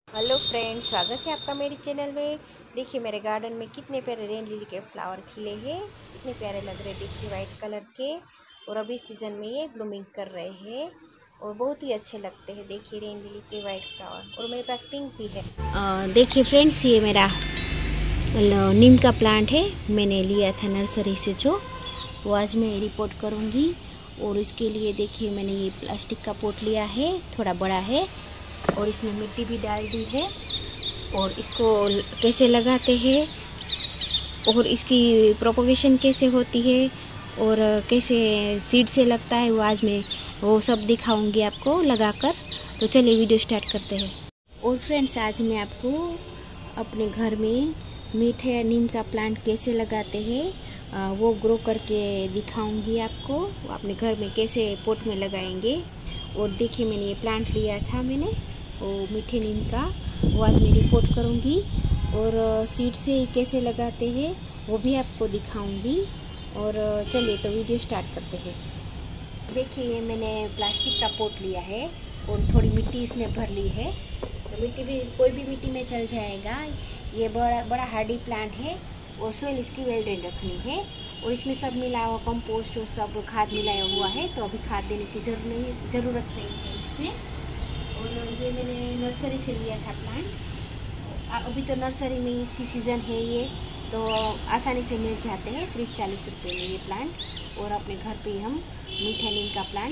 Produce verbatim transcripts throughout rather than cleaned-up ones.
Hello friends, स्वागत है आपका मेरे चैनल में। देखिए मेरे गार्डन में कितने प्यारे रेन लिली के फ्लावर खिले हैं, कितने प्यारे लग रहे हैं। देखिए वाइट कलर के, और अभी सीजन में ये ब्लूमिंग कर रहे हैं और बहुत ही अच्छे लगते हैं। देखिए रेन लिली के वाइट फ्लावर, और मेरे पास पिंक भी है। आ, देखिए फ्रेंड्स, ये मेरा नीम का प्लांट है, मैंने लिया था नर्सरी से, जो वो आज मैं रिपोर्ट करूँगी। और इसके लिए देखिए मैंने ये प्लास्टिक का पोट लिया है, थोड़ा बड़ा है, और इसमें मिट्टी भी डाल दी है। और इसको कैसे लगाते हैं और इसकी प्रोपगेशन कैसे होती है और कैसे सीड से लगता है, वो आज मैं वो सब दिखाऊंगी आपको लगाकर। तो चलिए वीडियो स्टार्ट करते हैं। और फ्रेंड्स, आज मैं आपको अपने घर में मीठे नीम का प्लांट कैसे लगाते हैं वो ग्रो करके दिखाऊंगी आपको। वो अपने घर में कैसे पोट में लगाएंगे। और देखिए मैंने ये प्लांट लिया था मैंने वो मीठे नीम का, वो आज मैं रिपोर्ट करूंगी। और सीड से कैसे लगाते हैं वो भी आपको दिखाऊंगी। और चलिए तो वीडियो स्टार्ट करते हैं। देखिए ये मैंने प्लास्टिक का पोट लिया है और थोड़ी मिट्टी इसमें भर ली है। तो मिट्टी भी कोई भी मिट्टी में चल जाएगा। ये बड़ा बड़ा हार्डी प्लांट है और सोइल इसकी वेल ड्रेन रखनी है। और इसमें सब मिला हुआ कंपोस्ट और सब खाद मिलाया हुआ है, तो अभी खाद देने की जरूरत नहीं ज़रूरत नहीं है इसमें। और ये मैंने नर्सरी से लिया था प्लांट। अभी तो नर्सरी में इसकी सीज़न है, ये तो आसानी से मिल जाते हैं तीस चालीस रुपये में ये प्लांट। और अपने घर पे ही हम मीठे नीम का प्लांट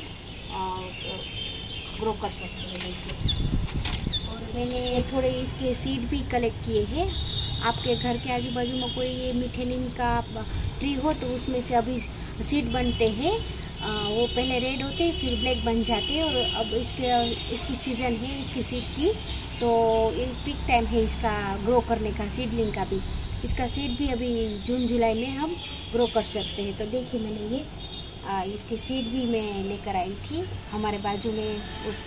ग्रो कर सकते हैं। देखिए, और मैंने थोड़े इसके सीड भी कलेक्ट किए हैं। आपके घर के आजू बाजू में कोई ये मीठे नीम का ट्री हो तो उसमें से अभी सीड बनते हैं। आ, वो पहले रेड होते हैं फिर ब्लैक बन जाते हैं। और अब इसके इसकी सीज़न है इसकी सीड की, तो ये पीक टाइम है इसका ग्रो करने का, सीडलिंग का भी। इसका सीड भी अभी जून जुलाई में हम ग्रो कर सकते हैं। तो देखिए मैंने ये आ, इसके सीड भी मैं लेकर आई थी। हमारे बाजू में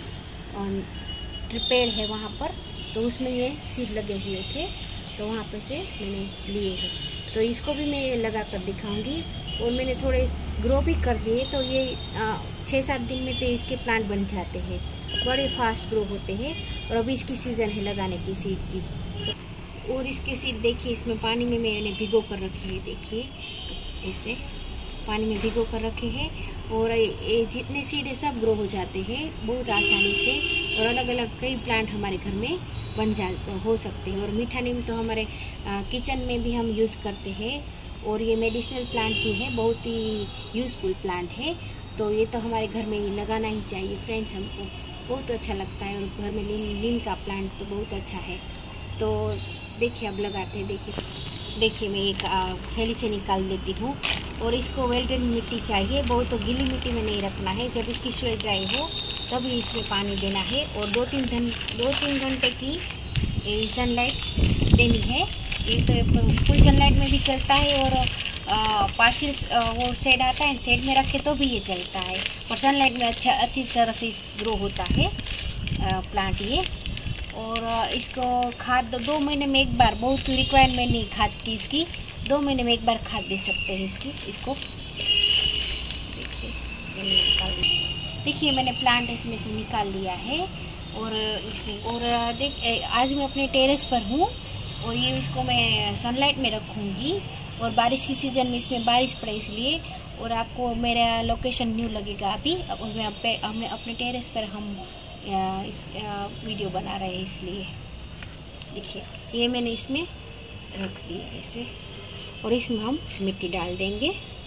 पेड़ है वहाँ पर, तो उसमें ये सीड लगे हुए थे, तो वहाँ पे से मैंने लिए हैं। तो इसको भी मैं लगा कर दिखाऊँगी। और मैंने थोड़े ग्रो भी कर दिए, तो ये छः सात दिन में तो इसके प्लांट बन जाते हैं, बड़े फास्ट ग्रो होते हैं। और अभी इसकी सीज़न है लगाने की सीड की। तो और इसके सीड देखिए इसमें पानी में मैंने भिगो कर रखे हैं। देखिए ऐसे पानी में भिगो कर रखे हैं। और ये जितने सीड है सब ग्रो हो जाते हैं बहुत आसानी से। और अलग अलग कई प्लांट हमारे घर में बन जा हो सकते हैं। और मीठा नीम तो हमारे आ, किचन में भी हम यूज़ करते हैं। और ये मेडिसिनल प्लांट भी है, बहुत ही यूज़फुल प्लांट है। तो ये तो हमारे घर में ही लगाना ही चाहिए फ्रेंड्स, हमको बहुत अच्छा लगता है। और घर में नीम नीम का प्लांट तो बहुत अच्छा है। तो देखिए अब लगाते हैं। देखिए देखिए मैं एक थैली से निकाल देती हूँ। और इसको वेल ड्रेन मिट्टी चाहिए, बहुत तो गीली मिट्टी में नहीं रखना है। जब इसकी सोइल ड्राई हो तभी इसमें पानी देना है। और दो तीन घंटे दो तीन घंटे की सनलाइट देनी है। ये तो फुल सनलाइट में भी चलता है, और पार्शियल वो शेड आता है, शेड में रखे तो भी ये चलता है। और सनलाइट में अच्छा अच्छी तरह से ग्रो होता है आ, प्लांट ये। और इसको खाद दो महीने में एक बार, बहुत रिक्वायरमेंट नहीं खाद की इसकी, दो महीने में एक बार खाद दे सकते हैं इसकी इसको। देखिए देखिए मैंने प्लांट इसमें से निकाल लिया है। और इसमें और देख आज मैं अपने टेरेस पर हूँ, और ये इसको मैं सनलाइट में रखूँगी। और बारिश की सीज़न में इसमें बारिश पड़े इसलिए। और आपको मेरा लोकेशन न्यू लगेगा अभी। अब मैं हमने अपने टेरेस पर हम इस वीडियो बना रहे हैं इसलिए। देखिए ये मैंने इसमें रख दिया ऐसे, और इसमें हम मिट्टी डाल देंगे।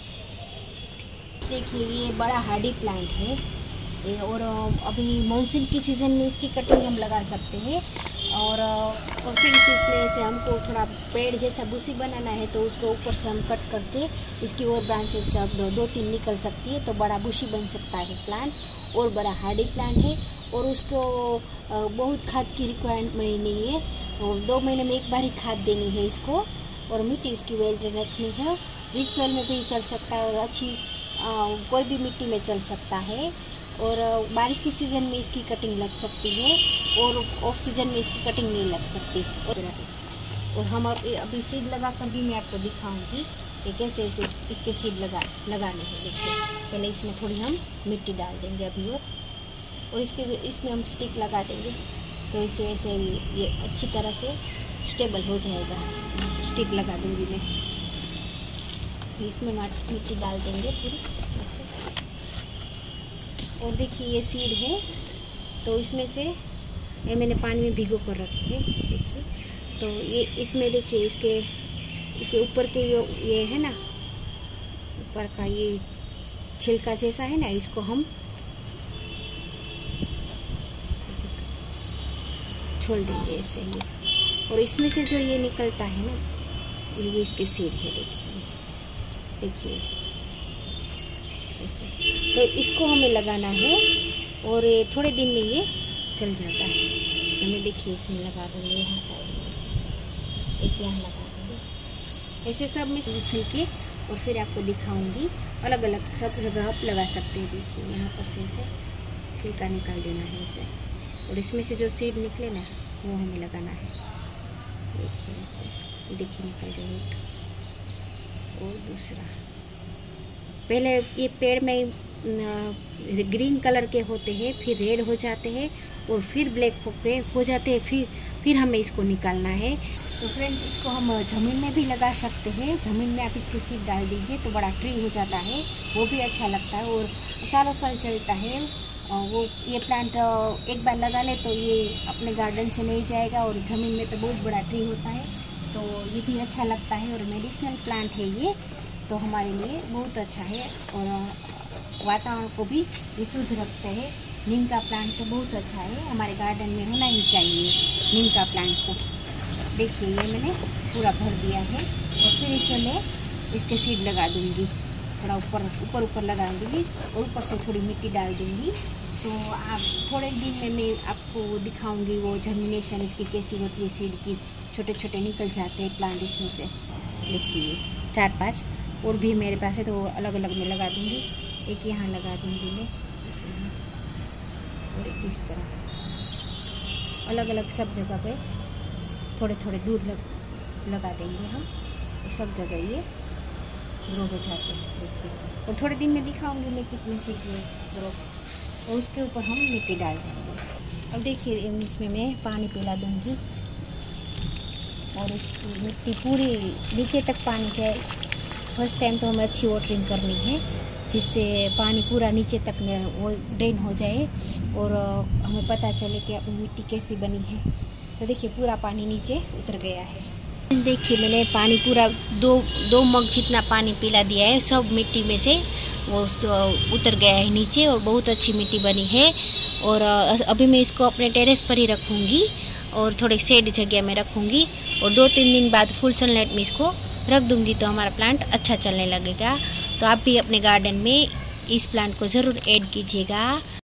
देखिए ये बड़ा हार्डी प्लांट है ये। और अभी मानसून की सीज़न में इसकी कटिंग हम लगा सकते हैं। और और फिर इसमें से हमको थोड़ा पेड़ जैसा बुशी बनाना है, तो उसको ऊपर से हम कट करके इसकी और ब्रांचेस से अब दो तीन निकल सकती है, तो बड़ा बुशी बन सकता है प्लांट। और बड़ा हार्डी प्लांट है, और उसको बहुत खाद की रिक्वायरमेंट नहीं है। और दो महीने में एक बार ही खाद देनी है इसको। और मिट्टी इसकी वेल ड्रेन रखनी है। रिच सॉइल में भी चल सकता है, और अच्छी आ, कोई भी मिट्टी में चल सकता है। और बारिश की सीज़न में इसकी कटिंग लग सकती है, और ऑफ सीज़न में इसकी कटिंग नहीं लग सकती। और, और हम अब अभी सीड लगा कर भी मैं आपको दिखाऊंगी कि कैसे इसे इसके सीड लगा लगाने हैं। देखिए पहले इसमें थोड़ी हम मिट्टी डाल देंगे अभी। और और इसके इसमें हम स्टिक लगा देंगे, तो इसे ऐसे ये अच्छी तरह से स्टेबल हो जाएगा। स्टिक लगा दूँगी मैं, इसमें मिट्टी डाल देंगे पूरी ऐसे। और देखिए ये सीड है, तो इसमें से ये मैंने पानी में भिगो कर रखी है। देखिए तो ये इसमें देखिए इसके इसके ऊपर के ये ये है ना, ऊपर का ये छिलका जैसा है ना, इसको हम छोड़ देंगे ऐसे ही। और इसमें से जो ये निकलता है ना, ये इसके सीड है। देखिए देखिए ऐसे, तो इसको हमें लगाना है और थोड़े दिन में ये चल जाता है। तो मैं देखिए इसमें लगा दूँगी, यहाँ साइड में एक यहाँ लगा दूँगी। ऐसे सब में छिलके और फिर आपको दिखाऊंगी, अलग अलग सब जगह आप लगा सकते हैं। देखिए यहाँ पर से ऐसे छिलका निकाल देना है ऐसे, और इसमें से जो सीड निकले ना वो हमें लगाना है। देखिए ऐसे, देखिए निकल गई एक और दूसरा। पहले ये पेड़ में ग्रीन कलर के होते हैं, फिर रेड हो जाते हैं और फिर ब्लैक होके हो जाते हैं, फिर फिर हमें इसको निकालना है। तो फ्रेंड्स इसको हम ज़मीन में भी लगा सकते हैं। ज़मीन में आप इसकी सीड डाल दीजिए तो बड़ा ट्री हो जाता है, वो भी अच्छा लगता है और सालों साल चलता है। वो ये प्लांट एक बार लगा ले तो ये अपने गार्डन से नहीं जाएगा, और ज़मीन में तो बहुत बड़ा ट्री होता है, तो ये भी अच्छा लगता है। और मेडिसिनल प्लांट है ये, तो हमारे लिए बहुत अच्छा है और वातावरण को भी ये शुद्ध रखते हैं। नीम का प्लांट तो बहुत अच्छा है, हमारे गार्डन में होना ही चाहिए नीम का प्लांट। तो देखिए ये मैंने पूरा भर दिया है और फिर इसमें मैं इसके सीड लगा दूँगी, थोड़ा ऊपर ऊपर ऊपर लगा दूँगी और ऊपर से थोड़ी मिट्टी डाल दूँगी। तो आप थोड़े दिन में मैं आपको दिखाऊँगी वो जर्मिनेशन इसकी कैसी होती है। सीड की छोटे छोटे निकल जाते हैं प्लांट इसमें से। देखिए चार पांच और भी मेरे पास है, तो अलग अलग में लगा दूँगी। एक यहाँ लगा दूँगी मैं और एक इस तरह, अलग अलग सब जगह पे थोड़े थोड़े दूर लग लगा देंगे हम, तो सब जगह ये ग्रो हो जाते हैं। देखिए और थोड़े दिन में दिखाऊंगी मैं कितने से किए ग्रो, और उसके ऊपर हम मिट्टी डाल देंगे। अब देखिए इसमें मैं पानी पिला दूँगी और इसकी मिट्टी पूरी नीचे तक पानी जाए। फर्स्ट टाइम तो हमें अच्छी वाटरिंग करनी है, जिससे पानी पूरा नीचे तक वो ड्रेन हो जाए और हमें पता चले कि अपनी मिट्टी कैसी बनी है। तो देखिए पूरा पानी नीचे उतर गया है। देखिए मैंने पानी पूरा दो दो मग जितना पानी पिला दिया है, सब मिट्टी में से वो उतर गया है नीचे और बहुत अच्छी मिट्टी बनी है। और अभी मैं इसको अपने टेरेस पर ही रखूँगी और थोड़े शेड जगह में रखूँगी, और दो तीन दिन बाद फुल सनलाइट में इसको रख दूँगी तो हमारा प्लांट अच्छा चलने लगेगा। तो आप भी अपने गार्डन में इस प्लांट को ज़रूर ऐड कीजिएगा।